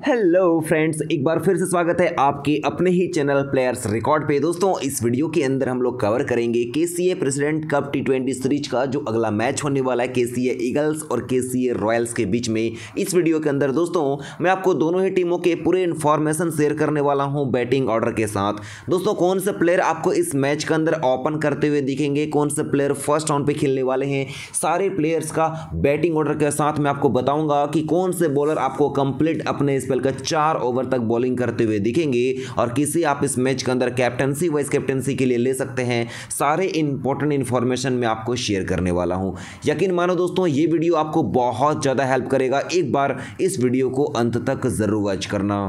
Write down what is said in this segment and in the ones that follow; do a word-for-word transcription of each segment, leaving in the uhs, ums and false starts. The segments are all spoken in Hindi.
हेलो फ्रेंड्स, एक बार फिर से स्वागत है आपके अपने ही चैनल प्लेयर्स रिकॉर्ड पे। दोस्तों, इस वीडियो के अंदर हम लोग कवर करेंगे KCA president cup T twenty series का जो अगला मैच होने वाला है केसीए ईगल्स और केसीए रॉयल्स के बीच में। इस वीडियो के अंदर दोस्तों मैं आपको दोनों ही टीमों के पूरे इन्फॉर्मेशन शेयर करने वाला हूँ बैटिंग ऑर्डर के साथ। दोस्तों, कौन से प्लेयर आपको इस मैच के अंदर ओपन करते हुए दिखेंगे, कौन से प्लेयर फर्स्ट राउंड पे खेलने वाले हैं, सारे प्लेयर्स का बैटिंग ऑर्डर के साथ मैं आपको बताऊंगा कि कौन से बॉलर आपको कंप्लीट अपने स्पेल का चार ओवर तक बॉलिंग करते हुए दिखेंगे और किसी आप इस मैच के अंदर कैप्टनसी वाइस कैप्टनसी के लिए ले सकते हैं। सारे इंपॉर्टेंट इंफॉर्मेशन मैं आपको शेयर करने वाला हूं। यकीन मानो दोस्तों, ये वीडियो आपको बहुत ज़्यादा हेल्प करेगा। एक बार इस वीडियो को अंत तक जरूर वॉच करना।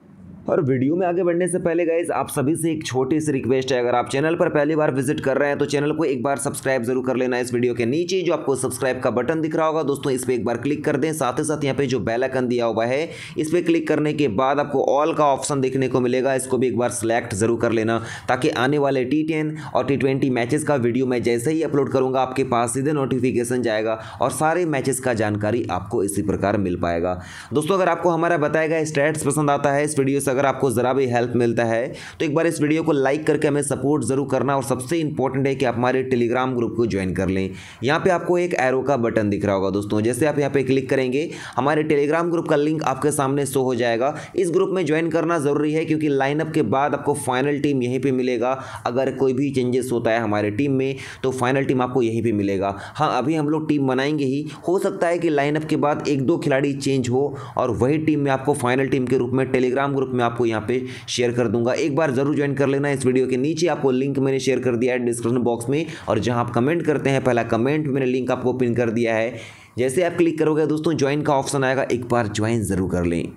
और वीडियो में आगे बढ़ने से पहले गाइज आप सभी से एक छोटी सी रिक्वेस्ट है, अगर आप चैनल पर पहली बार विजिट कर रहे हैं तो चैनल को एक बार सब्सक्राइब जरूर कर लेना। इस वीडियो के नीचे जो आपको सब्सक्राइब का बटन दिख रहा होगा दोस्तों, इस पर एक बार क्लिक कर दें। साथ ही साथ यहाँ पे जो बेल आइकन दिया हुआ है इस पर क्लिक करने के बाद आपको ऑल का ऑप्शन देखने को मिलेगा, इसको भी एक बार सिलेक्ट जरूर कर लेना ताकि आने वाले टी टेन और टी ट्वेंटी मैचेस का वीडियो मैं जैसे ही अपलोड करूँगा आपके पास सीधे नोटिफिकेशन जाएगा और सारे मैचेस का जानकारी आपको इसी प्रकार मिल पाएगा। दोस्तों, अगर आपको हमारा बताया गया स्टैट्स पसंद आता है, इस वीडियो से अगर आपको जरा भी हेल्प मिलता है तो एक बार इस वीडियो को लाइक करके हमें सपोर्ट जरूर करना। और सबसे इंपॉर्टेंट है कि आप हमारे टेलीग्राम ग्रुप को ज्वाइन कर लें। यहाँ पे आपको एक एरो का बटन दिख रहा होगा दोस्तों, जैसे आप यहाँ पे क्लिक करेंगे हमारे टेलीग्राम ग्रुप का लिंक आपके सामने शो हो जाएगा। इस ग्रुप में ज्वाइन करना जरूरी है क्योंकि लाइनअप के बाद आपको फाइनल टीम यहीं पे मिलेगा। अगर कोई भी चेंजेस होता है हमारे टीम में तो फाइनल टीम आपको यहीं पे मिलेगा। हाँ, अभी हम लोग टीम बनाएंगे ही, हो सकता है कि लाइनअप के बाद एक दो खिलाड़ी चेंज हो और वही टीम में आपको फाइनल टीम के रूप में टेलीग्राम ग्रुप में आपको यहाँ पे शेयर कर दूंगा। एक बार जरूर ज्वाइन कर लेना। इस वीडियो के नीचे आपको लिंक मैंने शेयर कर दिया है डिस्क्रिप्शन बॉक्स में, और जहां आप कमेंट करते हैं पहला कमेंट मैंने लिंक आपको पिन कर दिया है। जैसे आप क्लिक करोगे दोस्तों ज्वाइन का ऑप्शन आएगा, एक बार ज्वाइन जरूर कर लें।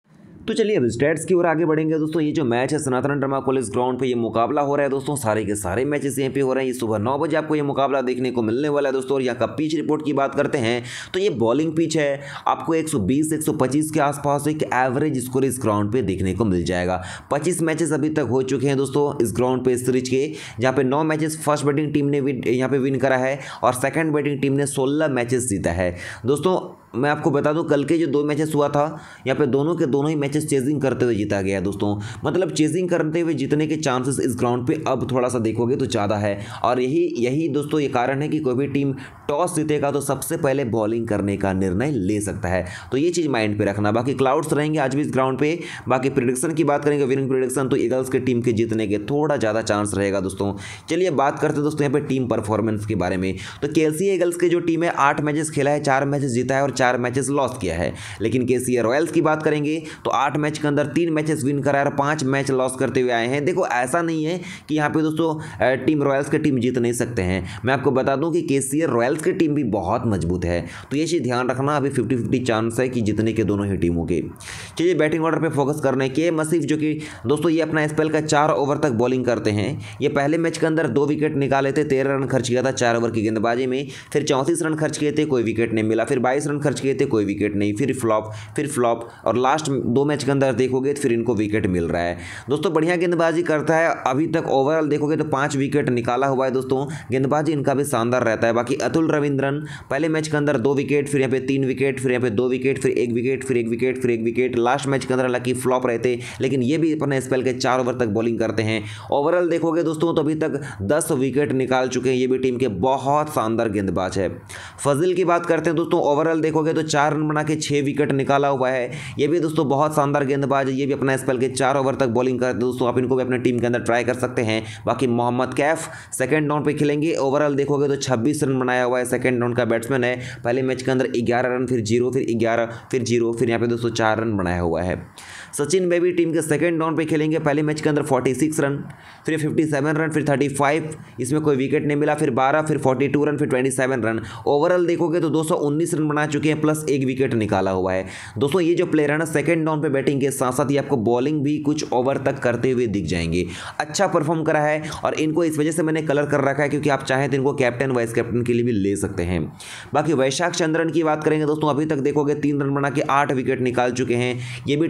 तो चलिए अब स्टैट्स की ओर आगे बढ़ेंगे। दोस्तों, ये जो मैच है सनातन ड्रामा कॉलेज ग्राउंड पे ये मुकाबला हो रहा है दोस्तों, सारे के सारे मैचेस यहाँ पे हो रहे हैं। ये सुबह नौ बजे आपको ये मुकाबला देखने को मिलने वाला है दोस्तों। और यहाँ का पिच रिपोर्ट की बात करते हैं तो ये बॉलिंग पिच है, आपको एक सौ बीस एक सौ पच्चीस के आसपास एक एवरेज स्कोर इस ग्राउंड पे देखने को मिल जाएगा। पच्चीस मैचेस अभी तक हो चुके हैं दोस्तों इस ग्राउंड पे सीरीज के, जहाँ पे नौ मैचेस फर्स्ट बैटिंग टीम ने यहाँ पे विन करा है और सेकेंड बैटिंग टीम ने सोलह मैचेस जीता है। दोस्तों, मैं आपको बता दूं कल के जो दो मैचेस हुआ था यहाँ पे दोनों के दोनों ही मैचेस चेजिंग करते हुए जीता गया है दोस्तों। मतलब चेजिंग करते हुए जीतने के चांसेस इस ग्राउंड पे अब थोड़ा सा देखोगे तो ज़्यादा है। और यही यही दोस्तों ये कारण है कि कोई भी टीम टॉस जीतेगा तो सबसे पहले बॉलिंग करने का निर्णय ले सकता है। तो ये चीज़ माइंड पे रखना। बाकी क्लाउड्स रहेंगे आज भी इस ग्राउंड पे। बाकी प्रेडिक्शन की बात करेंगे, विनिंग प्रेडिक्शन, तो ईगल्स के टीम के जीतने के थोड़ा ज़्यादा चांस रहेगा दोस्तों। चलिए बात करते हैं दोस्तों यहाँ पे टीम परफॉर्मेंस के बारे में। तो केसीए ईगल्स के जो टीम है आठ मैचेस खेला है, चार मैचेस जीता है और चार मैचेस लॉस किया है। लेकिन केसीए रॉयल्स की बात करेंगे तो आठ मैच के अंदर तीन मैचेस विन करा और पांच मैच लॉस करते हुए आए हैं। देखो, ऐसा नहीं है कि यहाँ पे दोस्तों टीम रॉयल्स की टीम जीत नहीं सकते हैं। मैं आपको बता दूं कि केसीए रॉयल्स की टीम भी बहुत मजबूत है, तो ये चीज़ ध्यान रखना। अभी फिफ्टी फिफ्टी चांस है कि जीतने के दोनों ही टीमों के। चलिए बैटिंग ऑर्डर पे फोकस करने के मसीफ, जो कि दोस्तों ये अपना स्पेल का चार ओवर तक बॉलिंग करते हैं। ये पहले मैच के अंदर दो विकेट निकाले थे, तेरह रन खर्च किया था चार ओवर की गेंदबाजी में। फिर चौंतीस रन खर्च किए थे, कोई विकेट नहीं मिला। फिर बाईस रन खर्च किए थे, कोई विकेट नहीं। फिर फ्लॉप, फिर फ्लॉप, और लास्ट दो मैच के अंदर देखोगे तो फिर इनको विकेट मिल रहा है। दोस्तों, बढ़िया गेंदबाजी करता है। अभी तक ओवरऑल देखोगे तो पांच विकेट निकाला हुआ है दोस्तों। गेंदबाजी इनका भी शानदार रहता है। बाकी अतुल रविंद्रन पहले मैच के अंदर दो विकेट, फिर यहाँ पे तीन विकेट, फिर यहाँ पे दो विकेट, फिर एक विकेट, फिर एक विकेट, फिर एक विकेट। लास्ट मैच के अंदर हालांकि फ्लॉप रहते, लेकिन ये भी अपने स्पेल के चार ओवर तक बॉलिंग करते हैं। ओवरऑल देखोगे दोस्तों तो अभी तक दस विकेट निकाल चुके हैं। ये भी टीम के बहुत शानदार गेंदबाज है। फजिल की बात करते हैं दोस्तों, ओवरऑल देखोगे तो चार रन बना के छह विकेट निकाला हुआ है। ये भी दोस्तों बहुत शानदार गेंदबाज है। ये भी अपना स्पेल के चार ओवर तक बॉलिंग करते हैं दोस्तों। आप इनको भी अपने टीम के अंदर ट्राई कर सकते हैं। बाकी मोहम्मद कैफ सेकंड डाउन पे खेलेंगे। ओवरऑल देखोगे तो छब्बीस रन बनाया हुआ है, सेकंड डाउन का बैट्समैन है। पहले मैच के अंदर ग्यारह रन, फिर जीरो, फिर ग्यारह, फिर जीरो, फिर यहाँ पे दोस्तों चार रन बनाया हुआ है। सचिन बेबी टीम के सेकंड डाउन पे खेलेंगे। पहले मैच के अंदर छियालीस रन, फिर सत्तावन रन, फिर पैंतीस, इसमें कोई विकेट नहीं मिला। फिर बारह, फिर बयालीस रन, फिर सत्ताईस रन। ओवरऑल देखोगे तो दो सौ उन्नीस रन बना चुके हैं, प्लस एक विकेट निकाला हुआ है दोस्तों। ये जो प्लेयर है ना सेकंड डाउन पे बैटिंग के साथ साथ ये आपको बॉलिंग भी कुछ ओवर तक करते हुए दिख जाएंगे। अच्छा परफॉर्म करा है और इनको इस वजह से मैंने कलर कर रखा है क्योंकि आप चाहें तो इनको कैप्टन वाइस कैप्टन के लिए भी ले सकते हैं। बाकी वैशाख चंद्रन की बात करेंगे दोस्तों, अभी तक देखोगे तीन रन बना के आठ विकेट निकाल चुके हैं। ये भी टीम के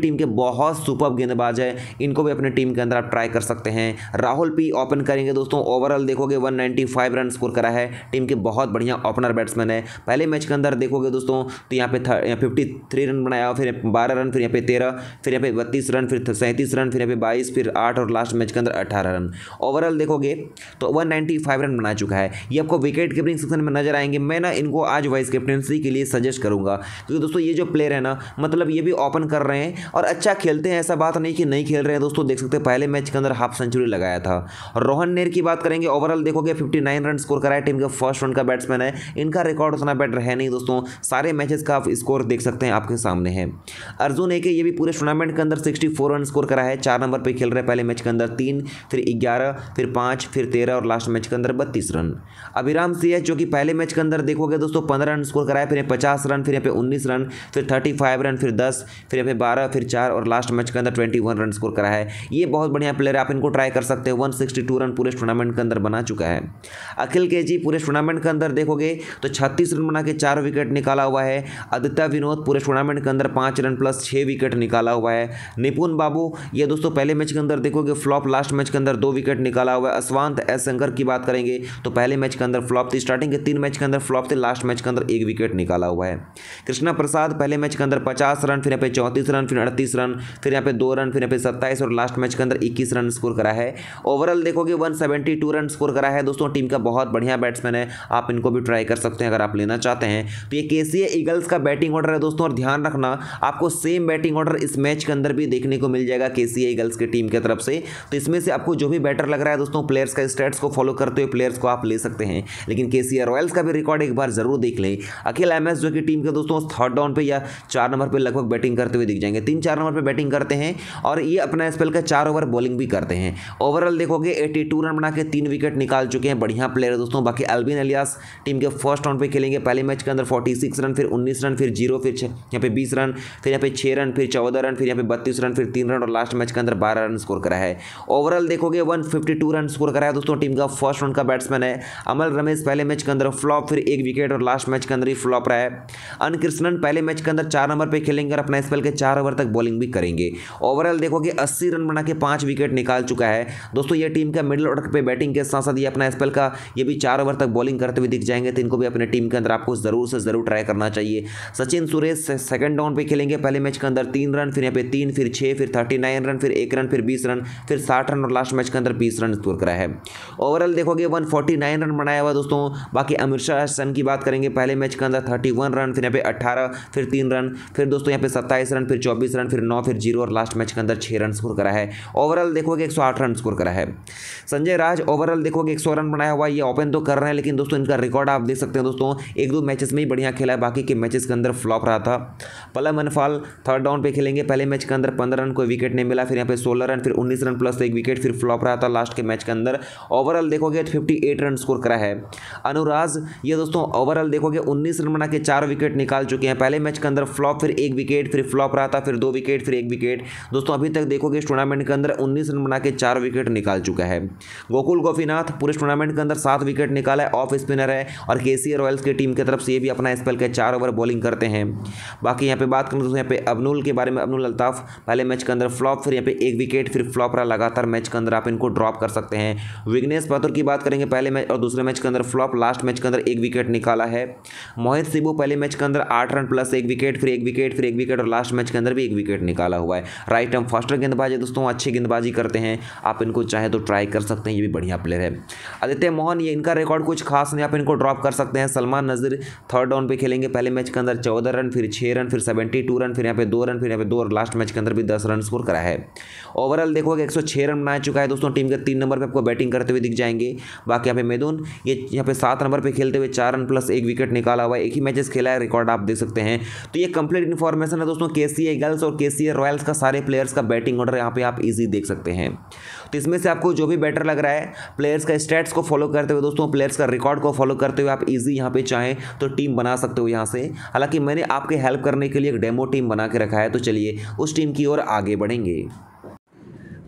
बहुत सुपर गेंदबाज है, इनको भी अपने टीम के अंदर आप ट्राई कर सकते हैं। राहुल पी ओपन करेंगे दोस्तों, ओवरऑल देखोगे एक सौ पचानवे रन स्कोर करा है, टीम के बहुत बढ़िया ओपनर बैट्समैन है। पहले मैच के अंदर देखोगे दोस्तों तो यहाँ पे तिरेपन रन बनाया, फिर बारह रन, फिर यहाँ पे तेरह, फिर यहाँ पे बत्तीस रन, फिर सैंतीस रन, फिर यहाँ पे बाईस, फिर आठ और लास्ट मैच के अंदर अठारह रन। ओवरऑल देखोगे तो एक सौ पचानवे रन बना चुका है। ये आपको विकेट कीपिंग सेक्शन में नजर आएंगे। मैं ना इनको आज वाइस कैप्टनसी के लिए सजेस्ट करूंगा, क्योंकि दोस्तों ये जो प्लेयर है ना, मतलब ये भी ओपन कर रहे हैं और अच्छा खेलते हैं, ऐसा बात नहीं कि नहीं खेल रहे हैं दोस्तों। देख सकते हैं पहले मैच के अंदर हाफ सेंचुरी लगाया था। और रोहन नेर की बात करेंगे, ओवरऑल देखोगे उनसठ रन स्कोर कराया, टीम का फर्स्ट रन का बैट्समैन है। इनका रिकॉर्ड उतना बेटर है नहीं दोस्तों, सारे मैचेस का आप स्कोर देख सकते हैं, आपके सामने है। अर्जुन एके ये भी पूरे टूर्नामेंट के अंदर चौंसठ रन स्कोर करा है, चार नंबर पे खेल रहे हैं। पहले मैच के अंदर तीन, फिर ग्यारह, फिर पाँच, फिर तेरह और लास्ट मैच के अंदर बत्तीस रन। अभिराम सिंह जो कि पहले मैच के अंदर देखोगे दोस्तों पंद्रह रन स्कोर कराया, फिर पचास रन, फिर यहाँ पे उन्नीस रन, फिर पैंतीस रन, फिर दस, फिर यहाँ पे बारह, फिर चार और लास्ट मैच के अंदर इक्कीस रन स्कोर करा है। ये बहुत बढ़िया प्लेयर है, आप इनको ट्राई कर सकते हो। एक सौ बासठ रन पूरे टूर्नामेंट के अंदर बना चुका है। अखिल केजी पूरे टूर्नामेंट के अंदर देखोगे तो छत्तीस रन बना के चार विकेट निकाला हुआ है। आदित्य विनोद पूरे टूर्नामेंट के अंदर पाँच रन प्लस छः विकेट निकाला हुआ है। निपुण बाबू ये दोस्तों पहले मैच के अंदर देखोगे फ्लॉप, लास्ट मैच के अंदर दो विकेट निकाला हुआ है। असवांत एस शंकर की बात करेंगे तो पहले मैच के अंदर फ्लॉप थी, स्टार्टिंग के तीन मैच के अंदर फ्लॉप थे, लास्ट मैच के अंदर एक विकेट निकाला हुआ है। कृष्णा प्रसाद पहले मैच के अंदर पचास रन, फिर यहाँ पे चौंतीस रन, फिर अड़तीस रन, फिर यहाँ पे दो रन, फिर यहाँ पे सत्ताईस और लास्ट मैच के अंदर इक्कीस रन स्कोर करा है। ओवरऑल देखोगे एक सौ बहत्तर रन स्कोर करा है दोस्तों, टीम का बहुत बढ़िया बैट्समैन है, आप इनको भी ट्राई कर सकते हैं अगर आप लेना चाहते हैं तो। ये केसीए ईगल्स का बैटिंग ऑर्डर है दोस्तों, और ध्यान रखना आपको सेम बैटिंग ऑर्डर इस मैच के अंदर भी देखने को मिल जाएगा केसीए ईगल्स की टीम की तरफ से। तो इसमें से आपको जो भी बेटर लग रहा है दोस्तों, प्लेयर्स का स्टैट्स को फॉलो करते हुए प्लेयर्स को आप ले सकते हैं, लेकिन केसीए रॉयल्स का भी रिकॉर्ड एक बार जरूर देख लें। अखिल एमएस जो कि टीम के दोस्तों थर्ड डाउन पे या चार नंबर पे लगभग बैटिंग करते हुए दिख जाएंगे, तीन चार नंबर पे बैटिंग करते हैं और ये अपना स्पेल का चार ओवर बॉलिंग भी करते हैं। ओवरऑल देखोगे बयासी रन बना के तीन विकेट निकाल चुके हैं, बढ़िया प्लेयर है दोस्तों। बाकी अल्विन एलियास टीम के फर्स्ट राउंड पे खेलेंगे, पहले मैच के अंदर छियालीस रन, फिर उन्नीस रन, फिर जीरो, फिर यहाँ पे बीस रन, फिर यहाँ पे छः रन, फिर चौदह रन, फिर यहाँ पे बत्तीस रन, फिर तीन रन और लास्ट मैच के अंदर बारह रन स्कोर करा है। ओवरऑल देखोगे एक सौ बावन रन स्कोर करा है दोस्तों, टीम का फर्स्ट राउंड का बैट्समैन है। अमल रमेश पहले मैच के अंदर फ्लॉप, फिर एक विकेट और लास्ट मैच के अंदर ही फ्लॉप रहा है। अन कृष्णन पहले मैच के अंदर चार नंबर पे खेलेंगे और अपना स्पेल के चार ओवर तक बॉलिंग भी करेंगे। ओवरऑल देखोगे अस्सी रन बना के पांच विकेट निकाल चुका है दोस्तों। ये टीम का मिडिल ऑर्डर पे बैटिंग के साथ साथ ये अपना स्पेल का ये भी चार ओवर तक बॉलिंग करते हुए दिख जाएंगे, तो इनको भी अपने टीम के अंदर आपको जरूर से जरूर ट्राई करना चाहिए। सचिन सुरेश सेकंड डाउन पे खेलेंगे, पहले मैच के अंदर तीन रन, फिर यहाँ पे तीन, फिर छः, फिर थर्टी नाइन रन, फिर एक रन, फिर बीस रन, फिर साठ रन और लास्ट मैच के अंदर बीस रन स्कोर करा है। ओवरऑल देखोगे एक सौ उनचास रन बनाया हुआ दोस्तों। बाकी अमिर्शा सन की बात करेंगे, पहले मैच के अंदर इकतीस रन, फिर यहाँ पे अठारह, फिर तीन रन, फिर दोस्तों यहाँ पे सत्ताईस रन, फिर चौबीस रन, फिर नौ, फिर जीरो और लास्ट मैच के अंदर छः रन स्कोर करा है। ओवरऑल देखोगे एक सौ आठ रन स्कोर करा है। संजय राज ओवरऑल देखोगे एक सौ रन बनाया हुआ, ये ओपन तो कर रहे हैं लेकिन दोस्तों इनका रिकॉर्ड आप देख सकते हैं दोस्तों, एक दो मैचेस में ही बढ़िया खेला है, बाकी के मैचेस के अंदर फ्लॉप रहा था। पलम मनफाल थर्ड डाउन पे खेलेंगे, पहले मैच के अंदर पंद्रह रन, कोई विकेट नहीं मिला, फिर यहाँ पे सोलह रन, फिर उन्नीस रन प्लस एक विकेट, फिर फ्लॉप रहा था लास्ट के मैच के अंदर। ओवरऑल देखोगे अट्ठावन रन स्कोर करा है। अनुराज ये दोस्तों ओवरऑल देखोगे उन्नीस रन बना के चार विकेट निकाल चुके हैं, पहले मैच के अंदर फ्लॉप, फिर एक विकेट, फिर फ्लॉप रहा था, फिर दो विकेट, फिर एक विकेट दोस्तों। अभी तक देखोगे इस टूर्नामेंट के अंदर उन्नीस रन बना के चार विकेट निकाल चुका है। गोकुल गोपीनाथ पूरे टूर्नामेंट के अंदर सात विकेट निकाला है, ऑफ स्पिनर है और केसीए रॉयल्स की टीम की तरफ से ये भी अपना स्पेल के चार ओवर बॉलिंग करते हैं। बाकी यहाँ पे बात करें दोस्तों यहाँ पे अबनुल के बारे में, अबनुल अल्ताफ पहले मैच के अंदर फ्लॉप, फिर यहाँ पे एक विकेट, फिर फ्लॉप रहा लगातार मैच के अंदर, आप इनको ड्रॉप कर सकते हैं। विघ्नेश पातुर की बात करेंगे, पहले मैच और दूसरे मैच के अंदर फ्लॉप, लास्ट मैच के अंदर एक विकेट निकाला है। मोहित सिबू पहले मैच के अंदर आठ रन प्लस एक विकेट, फिर एक विकेट, फिर एक विकेट और लास्ट मैच के अंदर भी एक विकेट निकाला हुआ है। राइट आर्म फास्टर गेंदबाज है दोस्तों, अच्छी गेंदबाजी करते हैं, आप इनको चाहे तो ट्राई कर सकते हैं, ये भी बढ़िया प्लेयर है। आदित्य मोहन ये इनका रिकॉर्ड कुछ खास नहीं, आप इनको ड्रॉप कर सकते हैं। सलमान नजीर थर्ड डाउन पे खेलेंगे, पहले मैच के अंदर चौदह रन, फिर छः रन, फिर सेवेंटी टू रन, फिर यहाँ पे दो रन, फिर यहाँ पे दो और लास्ट मैच के अंदर भी दस रन स्कोर करा है। ओवरऑल देखोगे एक सौ छः रन बना चुका है दोस्तों, टीम के तीन नंबर पे आपको बैटिंग करते हुए दिख जाएंगे। बाकी यहाँ पे मैदून ये यहाँ पे सात नंबर पे खेलते हुए चार रन प्लस एक विकेट निकाला हुआ है, एक ही मैचेस खेला है, रिकॉर्ड आप देख सकते हैं। तो ये कंप्लीट इन्फॉर्मेशन है दोस्तों केसीए ईगल्स और केसीए रॉयल्स का, सारे प्लेयर्स का बैटिंग ऑर्डर यहाँ पे आप इजी देख सकते हैं। तो इसमें से आपको जो भी बेटर लग रहा है, प्लेयर्स का स्टैट्स को फॉलो करते हुए दोस्तों, प्लेयर्स का रिकॉर्ड को फॉलो करते हुए आप इजी यहाँ पे चाहें तो टीम बना सकते हो यहाँ से। हालांकि मैंने आपके हेल्प करने के लिए एक डेमो टीम बना के रखा है, तो चलिए उस टीम की ओर आगे बढ़ेंगे।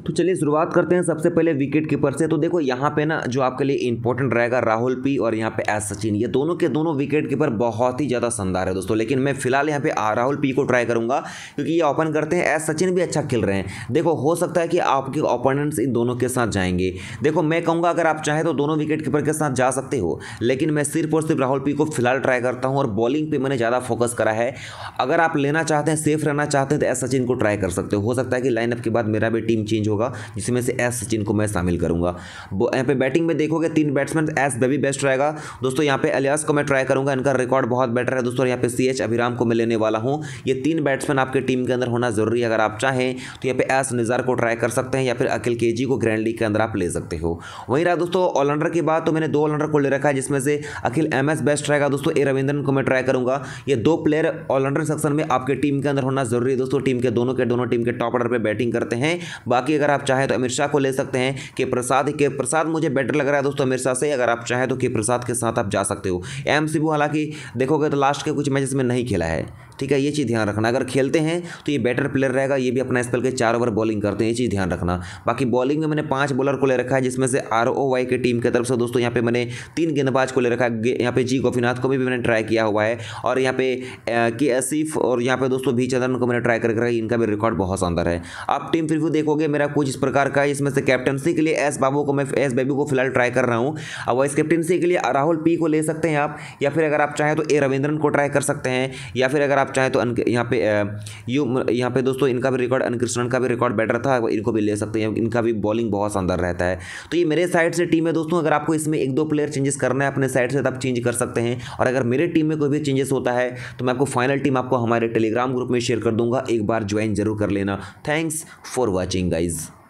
तो चलिए शुरुआत करते हैं सबसे पहले विकेट कीपर से। तो देखो यहाँ पे ना जो आपके लिए इंपॉर्टेंट रहेगा राहुल पी और यहाँ पे एस सचिन, ये दोनों के दोनों विकेट कीपर बहुत ही ज़्यादा शानदार है दोस्तों। लेकिन मैं फिलहाल यहाँ पे राहुल पी को ट्राई करूँगा क्योंकि ये ओपन करते हैं, एस सचिन भी अच्छा खेल रहे हैं। देखो हो सकता है कि आपके ओपोनेंट्स इन दोनों के साथ जाएंगे। देखो मैं कहूँगा अगर आप चाहें तो दोनों विकेट कीपर के साथ जा सकते हो, लेकिन मैं सिर्फ और सिर्फ राहुल पी को फिलहाल ट्राई करता हूँ और बॉलिंग पे मैंने ज़्यादा फोकस करा है। अगर आप लेना चाहते हैं, सेफ रहना चाहते हैं तो एस सचिन को ट्राई कर सकते हो। हो सकता है कि लाइनअप के बाद मेरा भी टीम चेंज होगा जिसमें से एस सचिन को मैं शामिल करूंगा। यहाँ पे बैटिंग में देखोगे तीन बैट्समैन, एस बेबी बेस्ट रहेगा दोस्तों। यहाँ पे अलियास को मैं ट्राई करूंगा, इनका रिकॉर्ड बहुत बेटर है दोस्तों। यहाँ पे सी एच अभिराम को मैं लेने वाला हूं। ये तीन बैट्समैन आपके टीम के अंदर होना जरूरी है। अगर आप चाहें तो यहाँ पे एस निजार को ट्राई कर सकते हैं या फिर अखिल केजी को ग्रैंड लीग के अंदर आप ले सकते हो। वहीं रहा दोस्तों ऑलराउंडर की बात, तो मैंने दो ऑलराउंडर को ले रखा है जिसमें से अखिल एम एस बेस्ट रहेगा दोस्तों। ए रविंद्रन को मैं ट्राई करूंगा। ये दो प्लेयर ऑलराउंडर सेक्शन में आपके टीम के अंदर होना जरूरी है दोस्तों। टीम के दोनों के दोनों टीम के टॉप ऑर्डर पे बैटिंग करते हैं। बाकी अगर आप चाहें तो अमित शाह को ले सकते हैं। के प्रसाद के प्रसाद मुझे बेटर लग रहा है दोस्तों अमित शाह से। अगर आप चाहें तो के प्रसाद के साथ आप जा सकते हो। एम सिबू हालांकि देखोगे तो लास्ट के कुछ मैचेस में नहीं खेला है, ठीक है, ये चीज़ ध्यान रखना। अगर खेलते हैं तो ये बेटर प्लेयर रहेगा, ये भी अपना स्पेल के चार ओवर बॉलिंग करते हैं, ये चीज़ ध्यान रखना। बाकी बॉलिंग में मैंने पांच बॉलर को ले रखा है जिसमें से आर ओ वाई के टीम की तरफ से दोस्तों यहाँ पे मैंने तीन गेंदबाज को ले रखा है। यहाँ पे जी गोपीनाथ को भी, भी मैंने ट्राई किया हुआ है और यहाँ पे के आसिफ और यहाँ पे दोस्तों भी चंद्रन को मैंने ट्राई कर रखा है। इनका भी रिकॉर्ड बहुत शानदार है। आप टीम रिव्यू देखोगे मेरा कुछ इस प्रकार का है। इसमें से कैप्टनसी के लिए एस बाबू को मैं एस बेबी को फिलहाल ट्राई कर रहा हूँ। अब वाइस कैप्टनसी के लिए राहुल पी को ले सकते हैं आप, या फिर अगर आप चाहें तो ए रविंद्रन को ट्राई कर सकते हैं, या फिर अगर आप चाहें तो यहाँ पे यू यहाँ पे दोस्तों इनका भी रिकॉर्ड, अनकृष्णन का भी रिकॉर्ड बेटर था, इनको भी ले सकते हैं। इनका भी बॉलिंग बहुत शानदार रहता है। तो ये मेरे साइड से टीम है दोस्तों। अगर आपको इसमें एक दो प्लेयर चेंजेस करना है अपने साइड से तो आप चेंज कर सकते हैं। और अगर मेरे टीम में कोई भी चेंजेस होता है तो मैं आपको फाइनल टीम आपको हमारे टेलीग्राम ग्रुप में शेयर कर दूंगा, एक बार ज्वाइन जरूर कर लेना। Thanks for watching guys.